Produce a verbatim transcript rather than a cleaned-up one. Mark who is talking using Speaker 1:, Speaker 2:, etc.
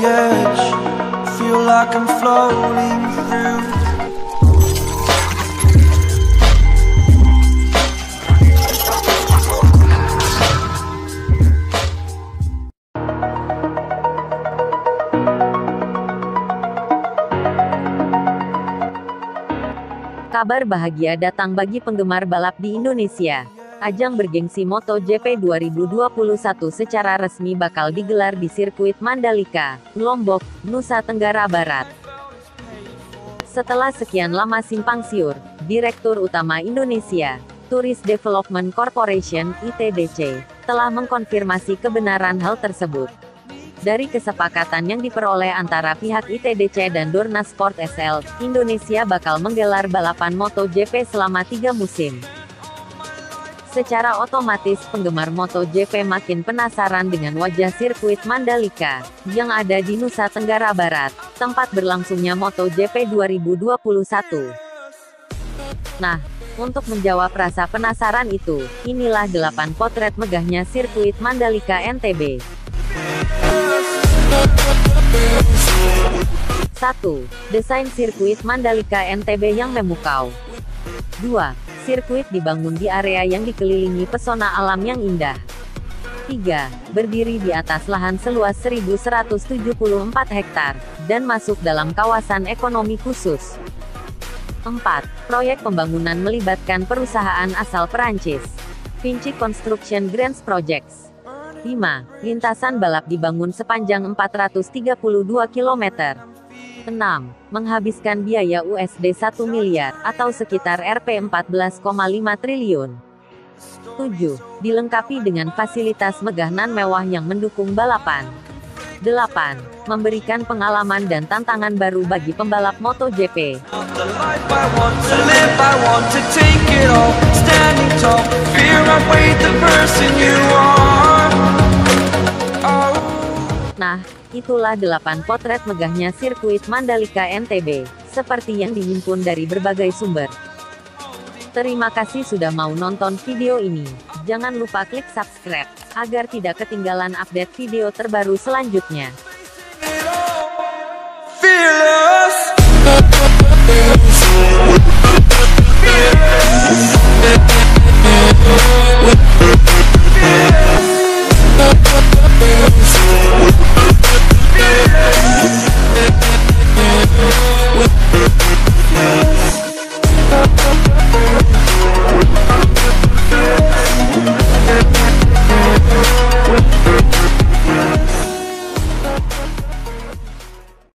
Speaker 1: edge, feel like I'm floating through.
Speaker 2: Kabar bahagia datang bagi penggemar balap di Indonesia. Ajang bergengsi MotoGP dua ribu dua puluh satu secara resmi bakal digelar di sirkuit Mandalika, Lombok, Nusa Tenggara Barat. Setelah sekian lama simpang siur, Direktur Utama Indonesia Tourist Development Corporation (I T D C) telah mengkonfirmasi kebenaran hal tersebut. Dari kesepakatan yang diperoleh antara pihak I T D C dan Dorna Sport S L, Indonesia bakal menggelar balapan MotoGP selama tiga musim. Secara otomatis penggemar MotoGP makin penasaran dengan wajah sirkuit Mandalika, yang ada di Nusa Tenggara Barat, tempat berlangsungnya MotoGP dua ribu dua puluh satu. Nah, untuk menjawab rasa penasaran itu, inilah delapan potret megahnya sirkuit Mandalika N T B. satu. Desain sirkuit Mandalika N T B yang memukau. dua. Sirkuit dibangun di area yang dikelilingi pesona alam yang indah. tiga. Berdiri di atas lahan seluas seribu seratus tujuh puluh empat hektar, dan masuk dalam kawasan ekonomi khusus. empat. Proyek pembangunan melibatkan perusahaan asal Perancis, Vinci Construction Grands Projects. lima. Lintasan balap dibangun sepanjang empat ratus tiga puluh dua kilometer. enam. Menghabiskan biaya U S D satu miliar, atau sekitar Rp empat belas koma lima triliun. tujuh. Dilengkapi dengan fasilitas megah nan mewah yang mendukung balapan. delapan. Memberikan pengalaman dan tantangan baru bagi pembalap MotoGP. Nah, itulah delapan potret megahnya sirkuit Mandalika N T B, seperti yang dihimpun dari berbagai sumber. Terima kasih sudah mau nonton video ini. Jangan lupa klik subscribe, agar tidak ketinggalan update video terbaru selanjutnya.